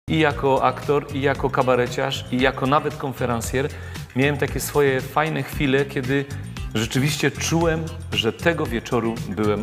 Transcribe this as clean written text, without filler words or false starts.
I jako aktor, i jako kabareciarz, i jako nawet konferencjer miałem takie swoje fajne chwile, kiedy rzeczywiście czułem, że tego wieczoru byłem